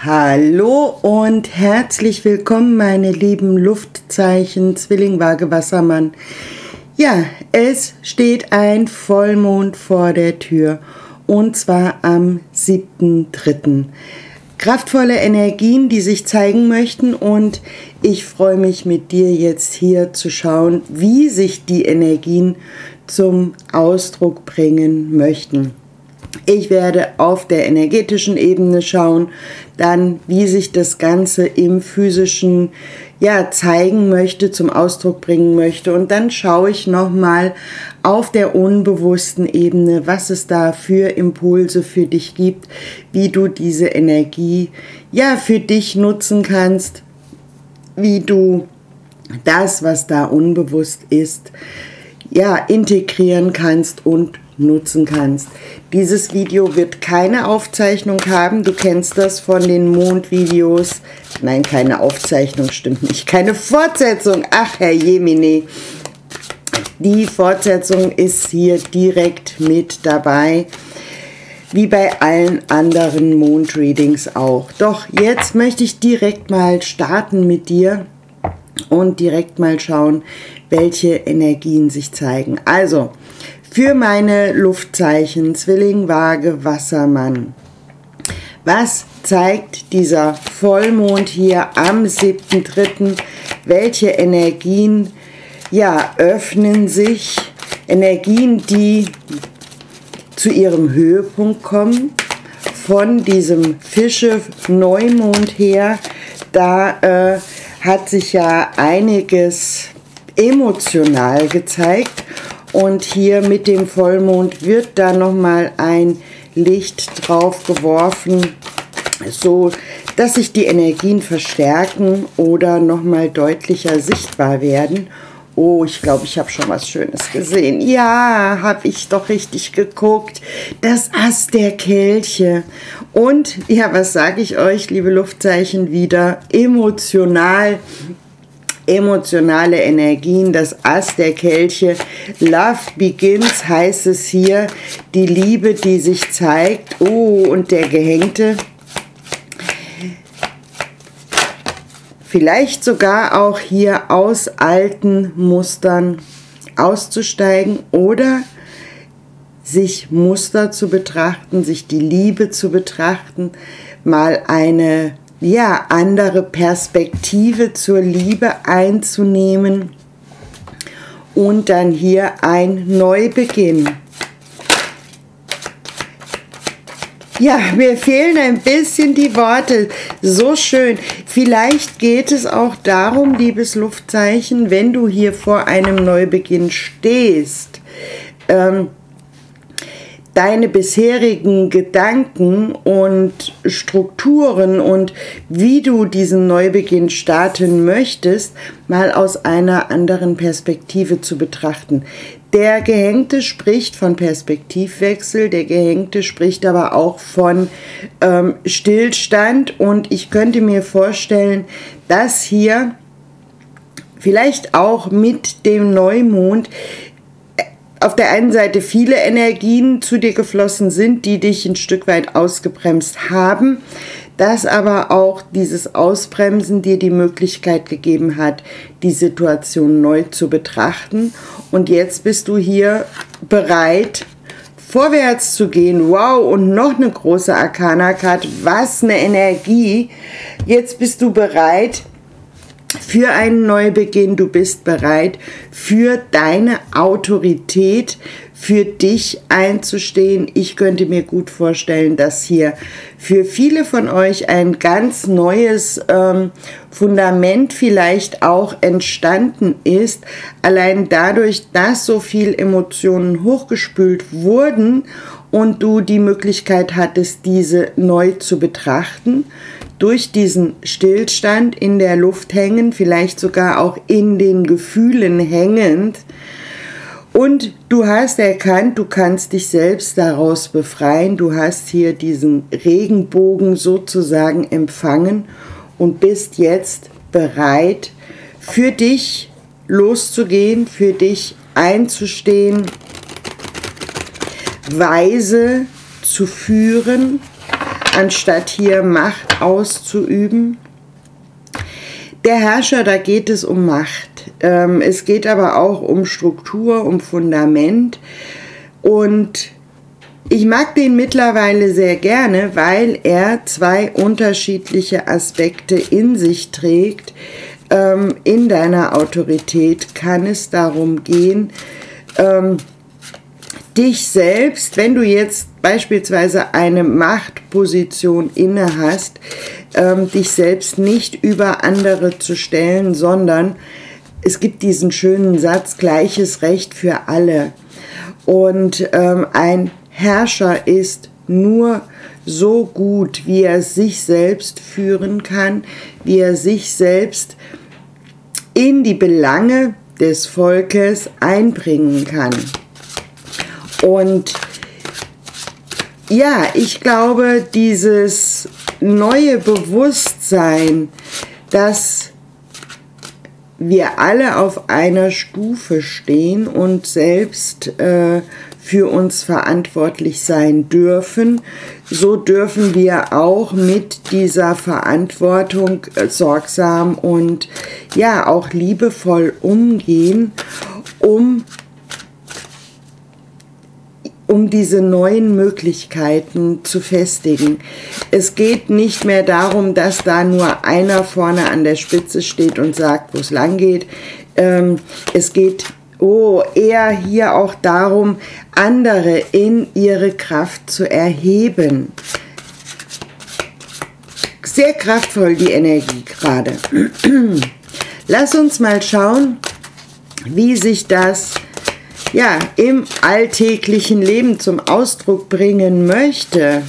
Hallo und herzlich willkommen, meine lieben Luftzeichen, Zwilling, Waage, Wassermann. Ja, es steht ein Vollmond vor der Tür und zwar am 7.3. Kraftvolle Energien, die sich zeigen möchten, und ich freue mich, mit dir jetzt hier zu schauen, wie sich die Energien zum Ausdruck bringen möchten. Ich werde auf der energetischen Ebene schauen, dann wie sich das Ganze im physischen zeigen möchte, zum Ausdruck bringen möchte, und dann schaue ich nochmal auf der unbewussten Ebene, was es da für Impulse für dich gibt, wie du diese Energie für dich nutzen kannst, wie du das, was da unbewusst ist, integrieren kannst und nutzen kannst. Dieses Video wird keine Aufzeichnung haben, du kennst das von den Mondvideos. Nein, keine Aufzeichnung, stimmt nicht. Keine Fortsetzung, ach Herr Jemine. Die Fortsetzung ist hier direkt mit dabei, wie bei allen anderen Mondreadings auch. Doch jetzt möchte ich direkt mal starten mit dir und direkt mal schauen, welche Energien sich zeigen. Also, für meine Luftzeichen, Zwilling, Waage, Wassermann. Was zeigt dieser Vollmond hier am 7.3.? Welche Energien öffnen sich? Energien, die zu ihrem Höhepunkt kommen. Von diesem Fische-Neumond her, da hat sich ja einiges emotional gezeigt. Und hier mit dem Vollmond wird da nochmal ein Licht drauf geworfen, so dass sich die Energien verstärken oder nochmal deutlicher sichtbar werden. Oh, ich glaube, ich habe schon was Schönes gesehen. Ja, habe ich doch richtig geguckt. Das Ass der Kelche. Und ja, was sage ich euch, liebe Luftzeichen, wieder emotionale Energien, das Ass der Kelche. Love begins heißt es hier, die Liebe, die sich zeigt. Oh, und der Gehängte. Vielleicht sogar auch hier aus alten Mustern auszusteigen oder sich Muster zu betrachten, sich die Liebe zu betrachten, mal eine andere Perspektive zur Liebe einzunehmen und dann hier ein Neubeginn. Ja, mir fehlen ein bisschen die Worte. So schön. Vielleicht geht es auch darum, liebes Luftzeichen, wenn du hier vor einem Neubeginn stehst, deine bisherigen Gedanken und Strukturen und wie du diesen Neubeginn starten möchtest, mal aus einer anderen Perspektive zu betrachten. Der Gehängte spricht von Perspektivwechsel, der Gehängte spricht aber auch von Stillstand, und ich könnte mir vorstellen, dass hier vielleicht auch mit dem Neumond auf der einen Seite viele Energien zu dir geflossen sind, die dich ein Stück weit ausgebremst haben, dass aber auch dieses Ausbremsen dir die Möglichkeit gegeben hat, die Situation neu zu betrachten. Und jetzt bist du hier bereit, vorwärts zu gehen. Wow, und noch eine große Arkana-Karte. Was eine Energie. Jetzt bist du bereit für einen Neubeginn, du bist bereit, für deine Autorität, für dich einzustehen. Ich könnte mir gut vorstellen, dass hier für viele von euch ein ganz neues Fundament vielleicht auch entstanden ist, allein dadurch, dass so viel Emotionen hochgespült wurden und du die Möglichkeit hattest, diese neu zu betrachten. Durch diesen Stillstand in der Luft hängen, vielleicht sogar auch in den Gefühlen hängend. Und du hast erkannt, du kannst dich selbst daraus befreien. Du hast hier diesen Regenbogen sozusagen empfangen und bist jetzt bereit, für dich loszugehen, für dich einzustehen, weise zu führen, anstatt hier Macht auszuüben. Der Herrscher, da geht es um Macht. Es geht aber auch um Struktur, um Fundament. Und ich mag den mittlerweile sehr gerne, weil er zwei unterschiedliche Aspekte in sich trägt. In deiner Autorität kann es darum gehen, dich selbst, wenn du jetzt beispielsweise eine Machtposition inne hast, dich selbst nicht über andere zu stellen, sondern es gibt diesen schönen Satz, gleiches Recht für alle. Und ein Herrscher ist nur so gut, wie er sich selbst führen kann, wie er sich selbst in die Belange des Volkes einbringen kann. Und ja, ich glaube, dieses neue Bewusstsein, dass wir alle auf einer Stufe stehen und selbst für uns verantwortlich sein dürfen, so dürfen wir auch mit dieser Verantwortung sorgsam und ja auch liebevoll umgehen, um diese neuen Möglichkeiten zu festigen. Es geht nicht mehr darum, dass da nur einer vorne an der Spitze steht und sagt, wo es lang geht. Es geht eher hier auch darum, andere in ihre Kraft zu erheben. Sehr kraftvoll die Energie gerade. Lass uns mal schauen, wie sich das ja im alltäglichen Leben zum Ausdruck bringen möchte.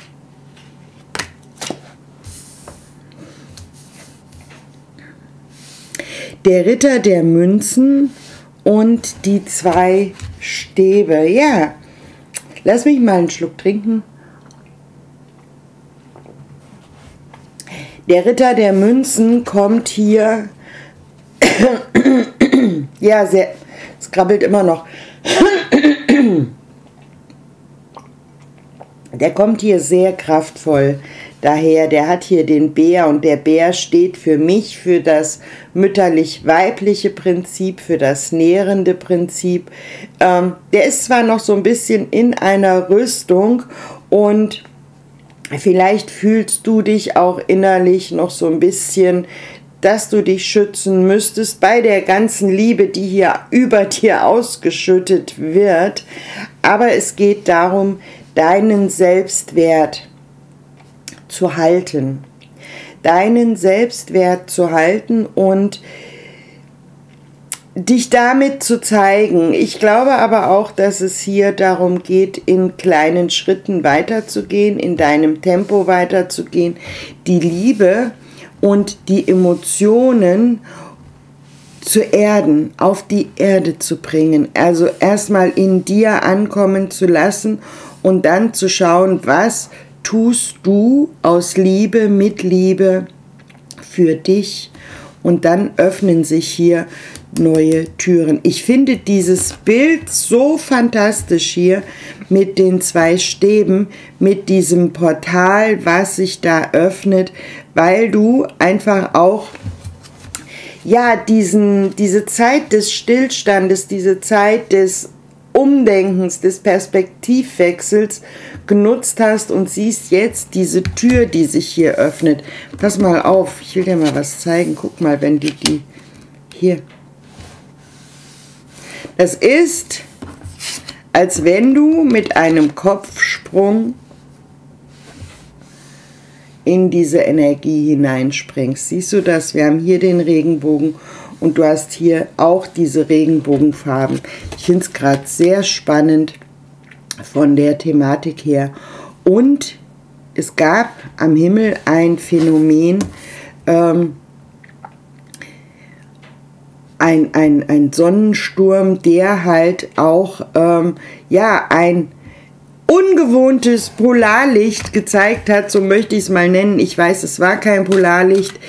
Der Ritter der Münzen und die zwei Stäbe. Ja, lass mich mal einen Schluck trinken. Der Ritter der Münzen kommt hier, ja, sehr, es krabbelt immer noch. Der kommt hier sehr kraftvoll daher. Der hat hier den Bär und der Bär steht für mich, für das mütterlich-weibliche Prinzip, für das nährende Prinzip. Der ist zwar noch so ein bisschen in einer Rüstung und vielleicht fühlst du dich auch innerlich noch so ein bisschen, dass du dich schützen müsstest bei der ganzen Liebe, die hier über dir ausgeschüttet wird. Aber es geht darum, deinen Selbstwert zu halten. Deinen Selbstwert zu halten und dich damit zu zeigen. Ich glaube aber auch, dass es hier darum geht, in kleinen Schritten weiterzugehen, in deinem Tempo weiterzugehen, die Liebe und die Emotionen zu erden, auf die Erde zu bringen. Also erstmal in dir ankommen zu lassen und dann zu schauen, was tust du aus Liebe, mit Liebe für dich, und dann öffnen sich hier neue Türen. Ich finde dieses Bild so fantastisch hier mit den zwei Stäben, mit diesem Portal, was sich da öffnet, weil du einfach auch ja diese Zeit des Stillstandes, diese Zeit des Umdenkens, des Perspektivwechsels genutzt hast und siehst jetzt diese Tür, die sich hier öffnet. Pass mal auf, ich will dir mal was zeigen. Guck mal, wenn die hier. Das ist, als wenn du mit einem Kopfsprung in diese Energie hineinspringst. Siehst du das? Wir haben hier den Regenbogen und du hast hier auch diese Regenbogenfarben. Ich finde es gerade sehr spannend von der Thematik her. Und es gab am Himmel ein Phänomen, ein Sonnensturm, der halt auch ja, ein ungewohntes Polarlicht gezeigt hat, so möchte ich es mal nennen. Ich weiß, es war kein Polarlicht.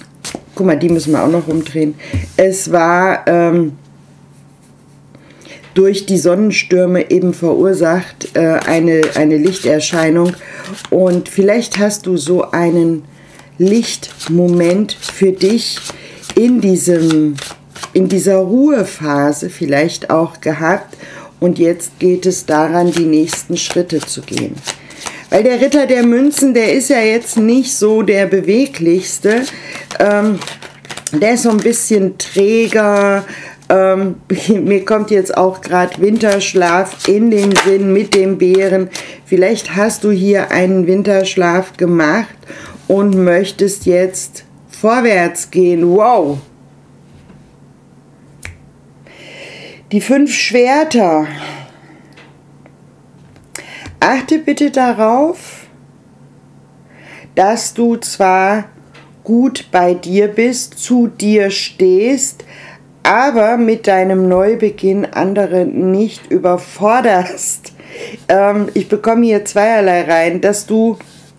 Guck mal, die müssen wir auch noch umdrehen. Es war durch die Sonnenstürme eben verursacht, eine Lichterscheinung. Und vielleicht hast du so einen Lichtmoment für dich in dieser Ruhephase vielleicht auch gehabt. Und jetzt geht es daran, die nächsten Schritte zu gehen. Weil der Ritter der Münzen, der ist ja jetzt nicht so der beweglichste. Der ist so ein bisschen träger. Mir kommt jetzt auch gerade Winterschlaf in den Sinn mit dem Bären. Vielleicht hast du hier einen Winterschlaf gemacht und möchtest jetzt vorwärts gehen. Wow! Die 5 Schwerter. Achte bitte darauf, dass du zwar gut bei dir bist, zu dir stehst, aber mit deinem Neubeginn andere nicht überforderst. Ich bekomme hier zweierlei rein, dass du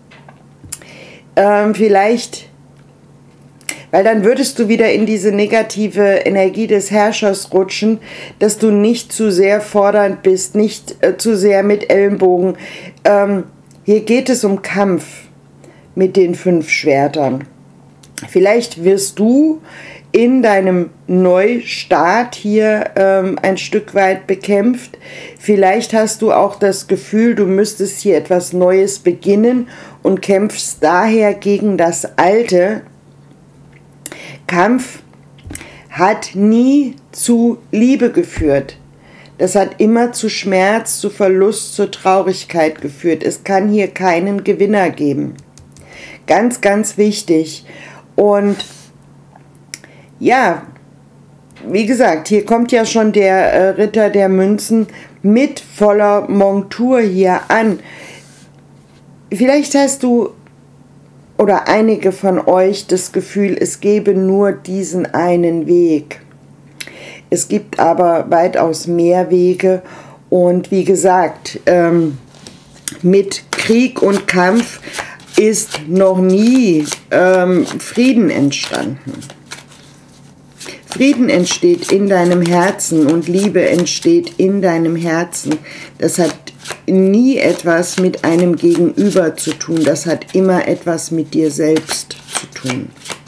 vielleicht, weil dann würdest du wieder in diese negative Energie des Herrschers rutschen, dass du nicht zu sehr fordernd bist, nicht zu sehr mit Ellenbogen. Hier geht es um Kampf mit den 5 Schwertern. Vielleicht wirst du in deinem Neustart hier ein Stück weit bekämpft. Vielleicht hast du auch das Gefühl, du müsstest hier etwas Neues beginnen und kämpfst daher gegen das Alte. Kampf hat nie zu Liebe geführt. Das hat immer zu Schmerz, zu Verlust, zur Traurigkeit geführt. Es kann hier keinen Gewinner geben. Ganz, ganz wichtig. Und ja, wie gesagt, hier kommt ja schon der Ritter der Münzen mit voller Montur hier an. Vielleicht hast du oder einige von euch das Gefühl, es gebe nur diesen einen Weg. Es gibt aber weitaus mehr Wege und wie gesagt, mit Krieg und Kampf ist noch nie Frieden entstanden. Frieden entsteht in deinem Herzen und Liebe entsteht in deinem Herzen. Das hat nie etwas mit einem Gegenüber zu tun. Das hat immer etwas mit dir selbst zu tun.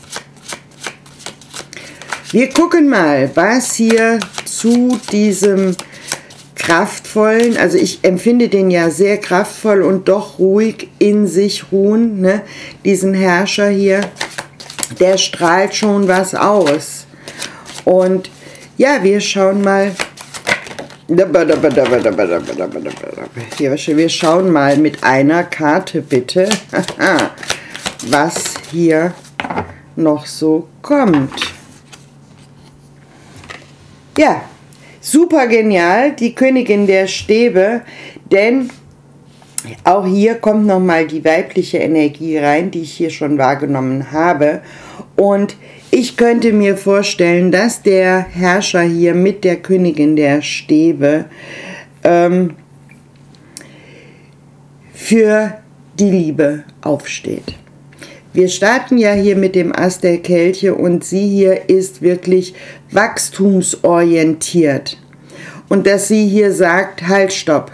Wir gucken mal, was hier zu diesem kraftvollen, also ich empfinde den ja sehr kraftvoll und doch ruhig in sich ruhen, ne? Diesen Herrscher hier, der strahlt schon was aus. Und ja, wir schauen mal, wir schauen mal mit einer Karte bitte, was hier noch so kommt. Ja, super genial, die Königin der Stäbe, denn auch hier kommt nochmal die weibliche Energie rein, die ich hier schon wahrgenommen habe. Und ich könnte mir vorstellen, dass der Herrscher hier mit der Königin der Stäbe für die Liebe aufsteht. Wir starten ja hier mit dem Ass der Kelche und sie hier ist wirklich wachstumsorientiert. Und dass sie hier sagt, halt, stopp.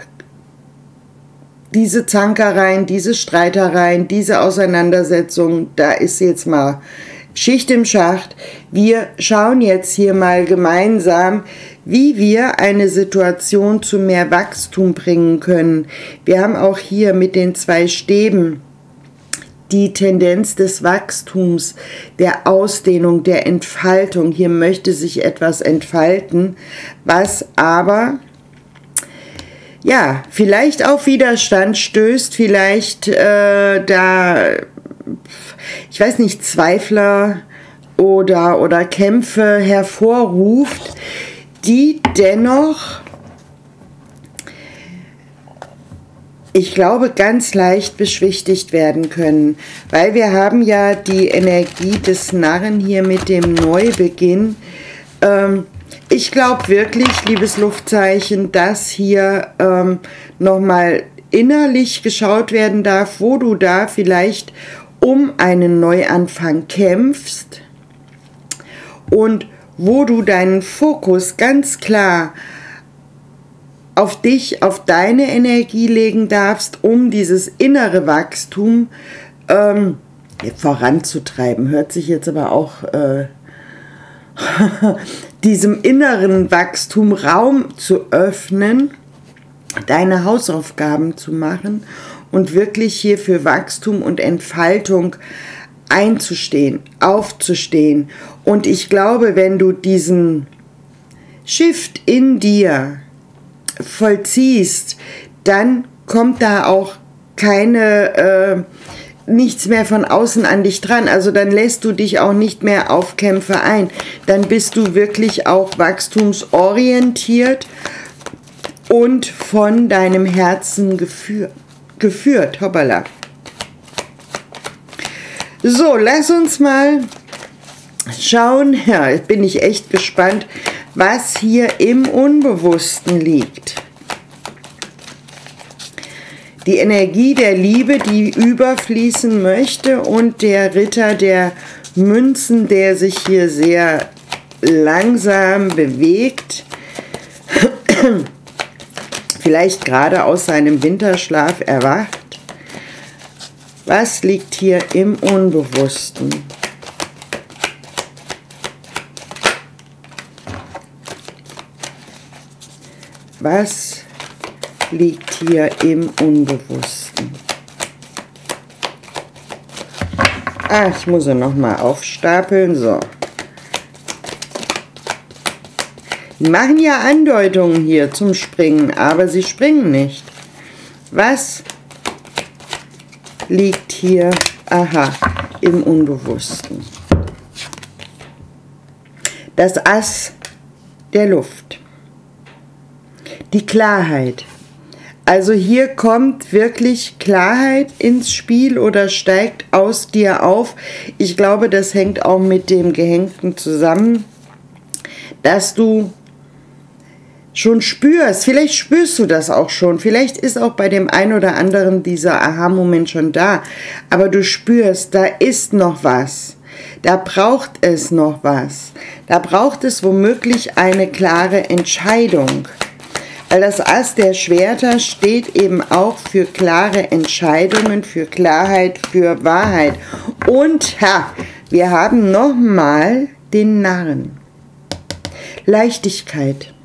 Diese Zankereien, diese Streitereien, diese Auseinandersetzung, da ist jetzt mal Schicht im Schacht. Wir schauen jetzt hier mal gemeinsam, wie wir eine Situation zu mehr Wachstum bringen können. Wir haben auch hier mit den 2 Stäben die Tendenz des Wachstums, der Ausdehnung, der Entfaltung. Hier möchte sich etwas entfalten, was aber ja vielleicht auf Widerstand stößt, vielleicht ich weiß nicht, Zweifler oder Kämpfe hervorruft, die dennoch, ich glaube, ganz leicht beschwichtigt werden können, weil wir haben ja die Energie des Narren hier mit dem Neubeginn. Ich glaube wirklich, liebes Luftzeichen, dass hier nochmal innerlich geschaut werden darf, wo du da vielleicht um einen Neuanfang kämpfst und wo du deinen Fokus ganz klar auf dich, auf deine Energie legen darfst, um dieses innere Wachstum voranzutreiben. Hört sich jetzt aber auch diesem inneren Wachstum Raum zu öffnen, deine Hausaufgaben zu machen und wirklich hier für Wachstum und Entfaltung einzustehen, aufzustehen. Und ich glaube, wenn du diesen Shift in dir vollziehst, dann kommt da auch nichts mehr von außen an dich dran. Also dann lässt du dich auch nicht mehr auf Kämpfe ein. Dann bist du wirklich auch wachstumsorientiert und von deinem Herzen geführt. Hoppala. So, lass uns mal schauen. Ja, jetzt bin ich echt gespannt, was hier im Unbewussten liegt. Die Energie der Liebe, die überfließen möchte, und der Ritter der Münzen, der sich hier sehr langsam bewegt, vielleicht gerade aus seinem Winterschlaf erwacht. Was liegt hier im Unbewussten? Was liegt hier im Unbewussten? Ich muss sie nochmal aufstapeln. So. Die machen ja Andeutungen hier zum Springen, aber sie springen nicht. Was liegt hier, im Unbewussten? Das Ass der Luft. Die Klarheit. Also hier kommt wirklich Klarheit ins Spiel oder steigt aus dir auf. Ich glaube, das hängt auch mit dem Gehängten zusammen, dass du schon spürst, vielleicht spürst du das auch schon, vielleicht ist auch bei dem einen oder anderen dieser Aha-Moment schon da, aber du spürst, da ist noch was, da braucht es noch was, da braucht es womöglich eine klare Entscheidung, weil das Ass der Schwerter steht eben auch für klare Entscheidungen, für Klarheit, für Wahrheit. Und wir haben nochmal den Narren. Leichtigkeit.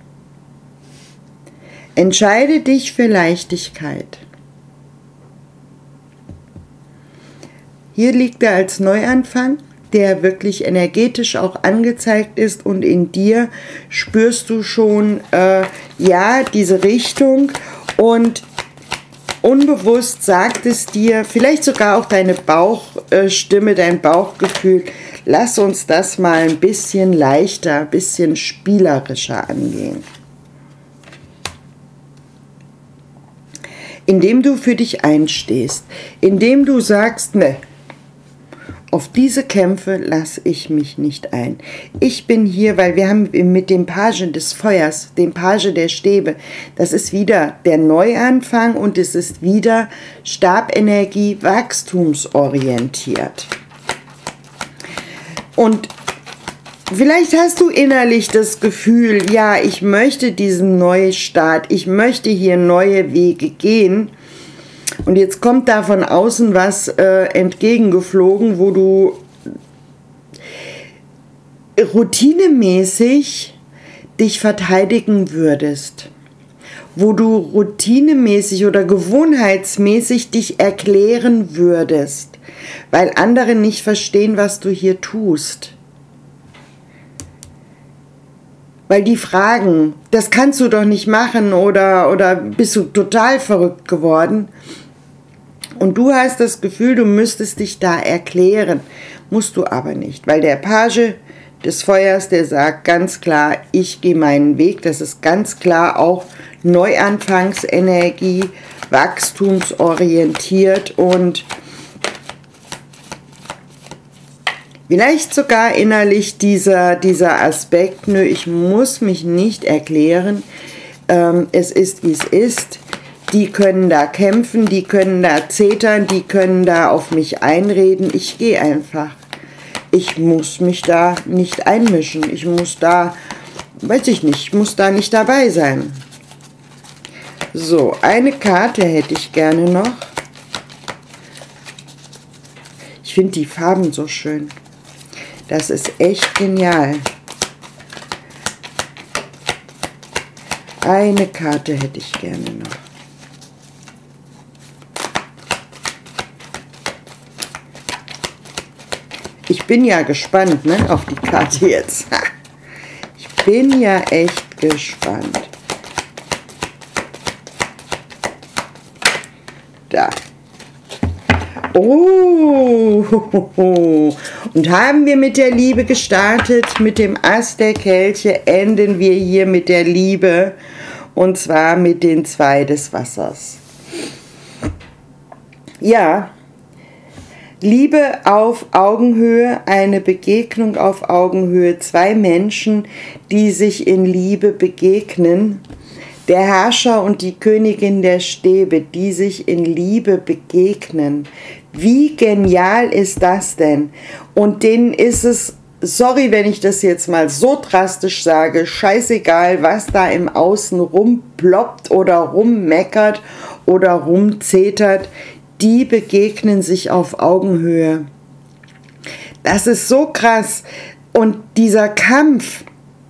Entscheide dich für Leichtigkeit. Hier liegt er als Neuanfang, der wirklich energetisch auch angezeigt ist, und in dir spürst du schon, diese Richtung, und unbewusst sagt es dir, vielleicht sogar auch deine Bauchstimme, dein Bauchgefühl, lass uns das mal ein bisschen leichter, ein bisschen spielerischer angehen. Indem du für dich einstehst, indem du sagst, ne, auf diese Kämpfe lasse ich mich nicht ein. Ich bin hier, weil wir haben mit dem Page des Feuers, dem Page der Stäbe, das ist wieder der Neuanfang und es ist wieder Stabenergie, wachstumsorientiert. Und vielleicht hast du innerlich das Gefühl, ja, ich möchte diesen Neustart, ich möchte hier neue Wege gehen. Und jetzt kommt da von außen was entgegengeflogen, wo du routinemäßig dich verteidigen würdest. Wo du routinemäßig oder gewohnheitsmäßig dich erklären würdest, weil andere nicht verstehen, was du hier tust. Weil die fragen, das kannst du doch nicht machen, oder bist du total verrückt geworden? Und du hast das Gefühl, du müsstest dich da erklären. Musst du aber nicht, weil der Page des Feuers, der sagt ganz klar, ich gehe meinen Weg. Das ist ganz klar auch Neuanfangsenergie, wachstumsorientiert und vielleicht sogar innerlich dieser Aspekt, nö, ich muss mich nicht erklären, es ist, wie es ist. Die können da kämpfen, die können da zetern, die können da auf mich einreden. Ich gehe einfach. Ich muss mich da nicht einmischen. Ich muss da, weiß ich nicht, ich muss da nicht dabei sein. So, eine Karte hätte ich gerne noch. Ich finde die Farben so schön. Das ist echt genial. Eine Karte hätte ich gerne noch. Ich bin ja gespannt, ne, auf die Karte jetzt. Ich bin ja echt gespannt. Da. Oh, und haben wir mit der Liebe gestartet, mit dem Ass der Kelche, enden wir hier mit der Liebe, und zwar mit den 2 des Wassers. Ja, Liebe auf Augenhöhe, eine Begegnung auf Augenhöhe, 2 Menschen, die sich in Liebe begegnen. Der Herrscher und die Königin der Stäbe, die sich in Liebe begegnen. Wie genial ist das denn? Und denen ist es, sorry, wenn ich das jetzt mal so drastisch sage, scheißegal, was da im Außen rumploppt oder rummeckert oder rumzetert, die begegnen sich auf Augenhöhe. Das ist so krass. Und dieser Kampf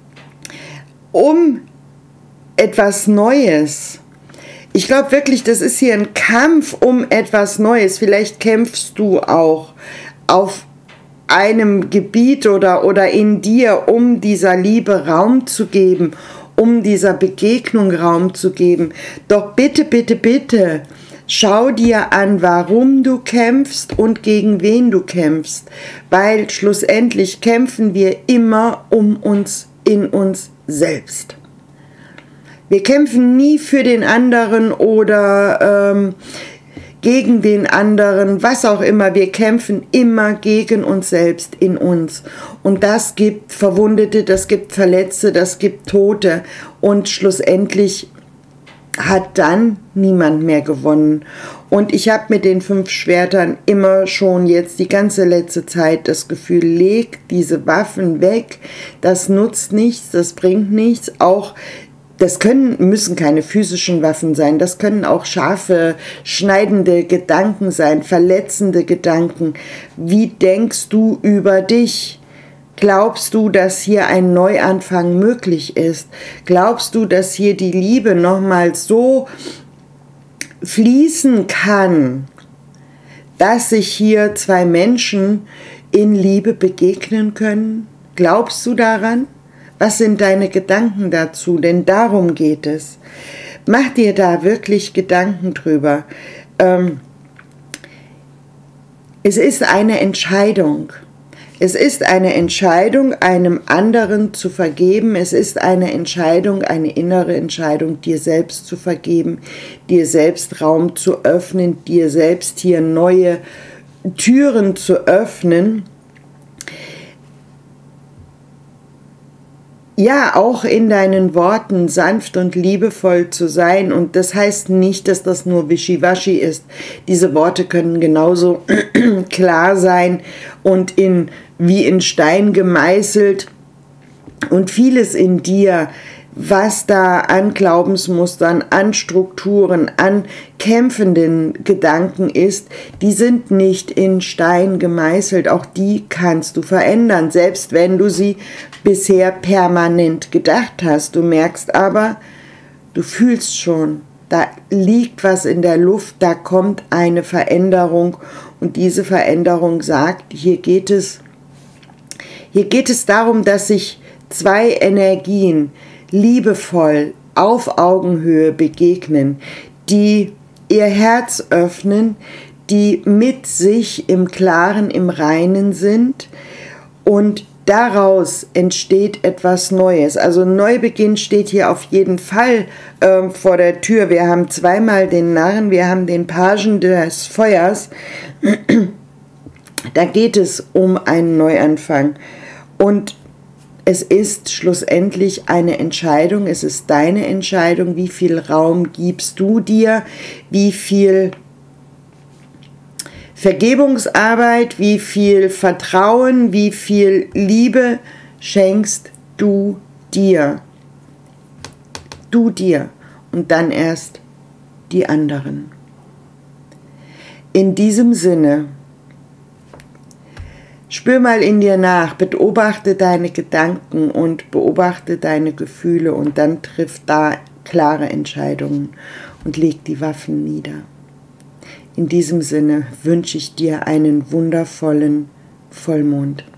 um etwas Neues. Ich glaube wirklich, das ist hier ein Kampf um etwas Neues. Vielleicht kämpfst du auch auf einem Gebiet oder in dir, um dieser Liebe Raum zu geben, um dieser Begegnung Raum zu geben. Doch bitte, bitte, bitte, schau dir an, warum du kämpfst und gegen wen du kämpfst. Weil schlussendlich kämpfen wir immer um uns, in uns selbst. Wir kämpfen nie für den anderen oder gegen den anderen, was auch immer. Wir kämpfen immer gegen uns selbst, in uns. Und das gibt Verwundete, das gibt Verletzte, das gibt Tote. Und schlussendlich hat dann niemand mehr gewonnen. Und ich habe mit den 5 Schwertern immer schon jetzt die ganze letzte Zeit das Gefühl, leg diese Waffen weg. Das nutzt nichts, das bringt nichts. Auch das müssen keine physischen Waffen sein, das können auch scharfe, schneidende Gedanken sein, verletzende Gedanken. Wie denkst du über dich? Glaubst du, dass hier ein Neuanfang möglich ist? Glaubst du, dass hier die Liebe nochmal so fließen kann, dass sich hier 2 Menschen in Liebe begegnen können? Glaubst du daran? Was sind deine Gedanken dazu? Denn darum geht es. Mach dir da wirklich Gedanken drüber. Es ist eine Entscheidung. Es ist eine Entscheidung, einem anderen zu vergeben. Es ist eine Entscheidung, eine innere Entscheidung, dir selbst zu vergeben, dir selbst Raum zu öffnen, dir selbst hier neue Türen zu öffnen. Ja, auch in deinen Worten sanft und liebevoll zu sein. Und das heißt nicht, dass das nur Wischiwaschi ist. Diese Worte können genauso klar sein und wie in Stein gemeißelt. Und vieles in dir, was da an Glaubensmustern, an Strukturen, an kämpfenden Gedanken ist, die sind nicht in Stein gemeißelt. Auch die kannst du verändern, selbst wenn du sie bisher permanent gedacht hast. Du merkst aber, du fühlst schon, da liegt was in der Luft, da kommt eine Veränderung und diese Veränderung sagt, hier geht es darum, dass sich 2 Energien liebevoll auf Augenhöhe begegnen, die ihr Herz öffnen, die mit sich im Klaren, im Reinen sind und daraus entsteht etwas Neues. Also Neubeginn steht hier auf jeden Fall vor der Tür. Wir haben zweimal den Narren, wir haben den Pagen des Feuers. Da geht es um einen Neuanfang. Und es ist schlussendlich eine Entscheidung, es ist deine Entscheidung, wie viel Raum gibst du dir, wie viel Vergebungsarbeit, wie viel Vertrauen, wie viel Liebe schenkst du dir. Du dir und dann erst die anderen. In diesem Sinne, spür mal in dir nach, beobachte deine Gedanken und beobachte deine Gefühle und dann triff da klare Entscheidungen und leg die Waffen nieder. In diesem Sinne wünsche ich dir einen wundervollen Vollmond.